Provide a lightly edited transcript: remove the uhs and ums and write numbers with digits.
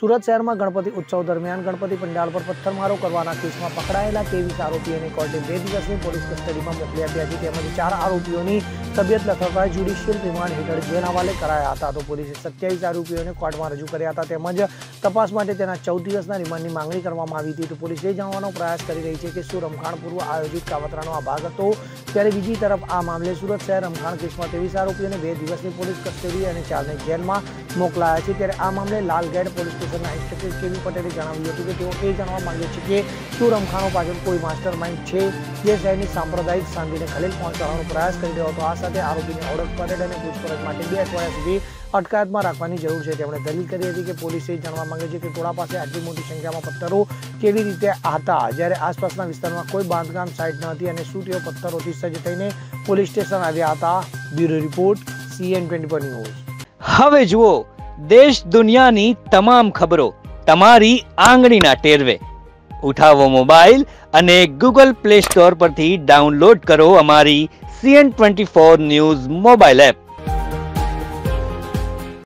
સુરત શહેરમાં ગણપતિ ઉત્સવ દરમિયાન ગણપતિ પંડાલ પર પથ્થરમારો કરવાના કેસમાં પકડાયેલા 23 આરોપીઓને કોર્ટે 2 દિવસની પોલીસ કસ્ટડીમાં મોકલી આપ્યા છે. તેમજ 4 આરોપીઓની તબિયત લથડતા જ્યુડિશિયલ રિમાન્ડ હેઠળ જેલ હવાલે કરાયા હતા. તો પોલીસે 27 આરોપીઓને કોર્ટમાં રજૂ કર્યા હતા. તેમજ તપાસ માટે તેના 14 દિવસના રિમાન્ડની માંગણી કરવામાં આવી હતી. તો પોલીસ એ જાણવાનો પ્રયાસ કરી રહી છે કે શું રમખાણ પૂર્વ આયોજિત કાવતરાનો આ ભાગ હતો. ત્યારે બીજી તરફ આ મામલે સુરત શહેર રમખાણ કેસમાં 23 આરોપીઓને 2 દિવસની પોલીસ કસ્ટડી અને 4ને જેલમાં મોકલાયા છે. ત્યારે આ મામલે લાલગેટ પોલીસ સ્ટેશનના ઇન્સ્પેક્ટર કેવી પટેલે જણાવ્યું હતું કે તેઓ એ જાણવા માંગે છે કે શું રમખાણો પાછળ કોઈ માસ્ટર માઇન્ડ છે જે શહેરની સાંપ્રદાયિક શાંતિને ખલેલ પહોંચાડવાનો પ્રયાસ કરી રહ્યો હતો. આ સાથે આરોપીની ઓળખ પરેડ અને પૂછપરછ માટે 2 અઠવાડિયા સુધી અટકાયતમાં રાખવાની જરૂર છે. તેમણે દલીલ કરી હતી કે પોલીસે જાણવા માંગે છે કે ટોળા પાસે આટલી મોટી સંખ્યામાં પથ્થરો કેવી રીતે હતા જ્યારે આસપાસના વિસ્તારમાં કોઈ બાંધકામ સાઇટ ન હતી અને શું તેઓ પથ્થરોથી સજ્જ થઈને પોલીસ સ્ટેશન આવ્યા હતા. Bureau report CN24 news. હવે જુઓ દેશ દુનિયાની તમામ ખબરો તમારી આંગળીના ટેરવે. ઉઠાવો મોબાઈલ અને Google Play Store પરથી ડાઉનલોડ કરો અમારી CN24 ન્યૂઝ મોબાઈલ એપ.